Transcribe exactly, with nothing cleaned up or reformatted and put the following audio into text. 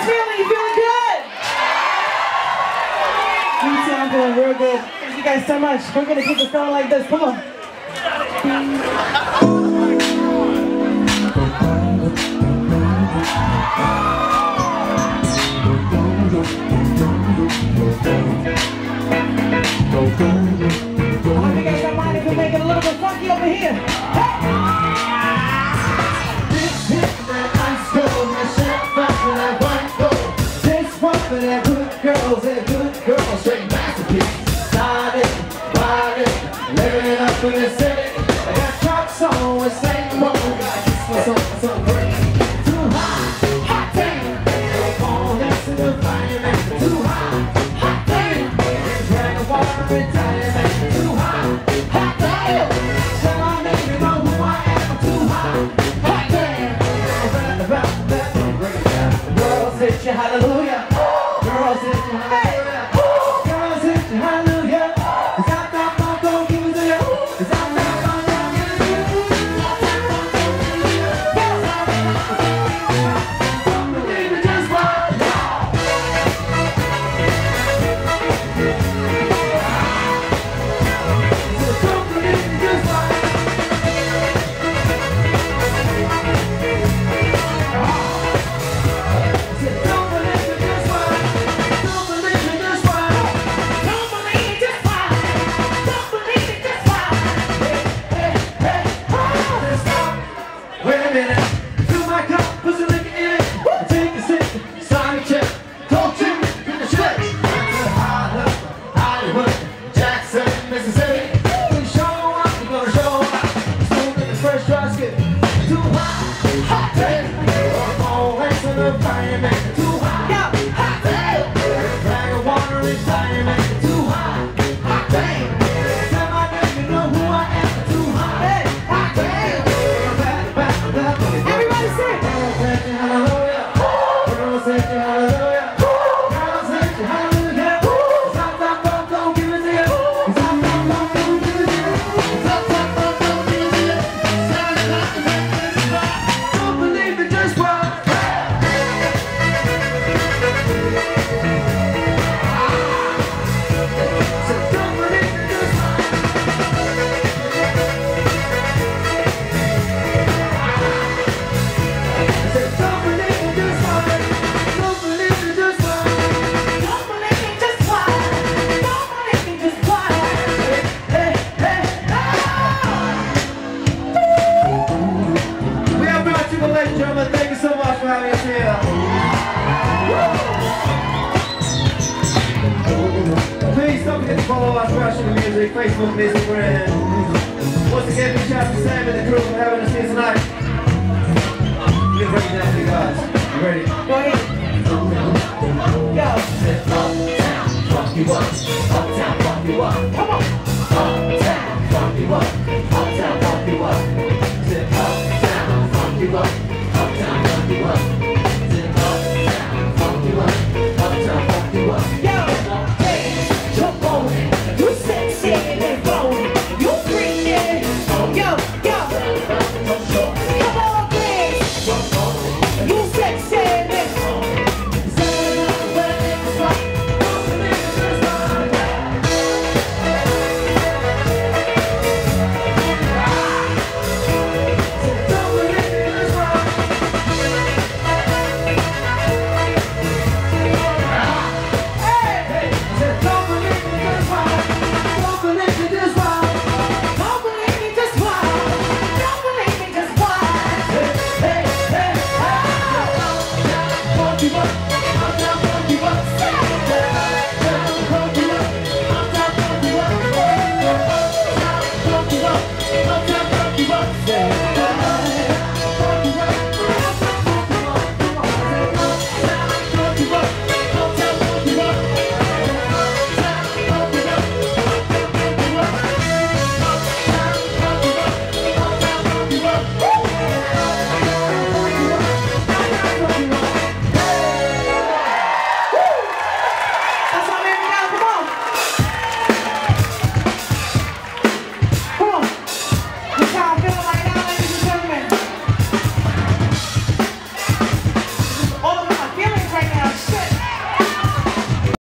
feeling? You feeling good? I'm feeling real good. Thank you guys so much. We're gonna keep it going like this. Come on. I hope you guys don't mind if we make it a little bit funky over here. Hey! This hit that ice cold, that champagne, that white gold. This one for that good girls, that good girls, straight masterpiece. Started, body, living up in the city. I got trucks on with same road. Got kiss for something so great. Too hot, hot damn. Go on, that's in the environment. Too hot, hot damn. Drag a water and diamond. Too hot, hot damn. Tell my name, you know who I am. Too hot, hot damn. Around, around, that, break it down. Girls hit you, hallelujah. Girls hit you, hallelujah. Girls hit you, hallelujah. Cause I'm not gonna go give it to you. Cause I'm not gonna go give it to you. Don't believe it, just watch. So don't believe it, just watch. So don't believe it, just watch. Don't believe it, just watch. Don't believe it, just watch. Don't believe it, just watch. Hey, hey, hey, oh, let's stop. Wait a minute. Fill my cup, put some liquor in it. Take a sip, sign a check. Talk to me, get the check. Harlem, Hollywood, Jackson, Mississippi. We show up, we gonna show up. Smooth in the fresh dry skin. Too hot, hot damn. Always in the environment. Too hot, hot damn. Bag of water is diamond. Too hot, hot damn. Tell my name, you know who I am. Too hot, hot damn. Everybody sing. Girls hit you, hallelujah. Girls hit you, hallelujah. Girls hit you, hallelujah. Cause I'm not gonna go give it to you. Cause I'm not gonna go give it to you. Cause I'm not gonna go give it to you. Don't believe it, just watch. So don't believe it, just watch. I said, don't believe it, just watch. Don't believe it, just watch. Don't believe it, just watch. Don't believe it, just watch. Hey, hey, hey. We have brought you the ladies and gentlemen. Thank you so much for having us here. Please don't forget to follow us, Russian Music, Facebook, Instagram. Once again, big shout out to Sam and the crew for having us here tonight. We're breaking down for you guys. You ready? Go ahead. Go. Uptown, funk you up. Uptown, funk you up. Come on. Uptown, funk you up. Uptown, funk you up. Uptown, funk you up. Uptown, funk you up.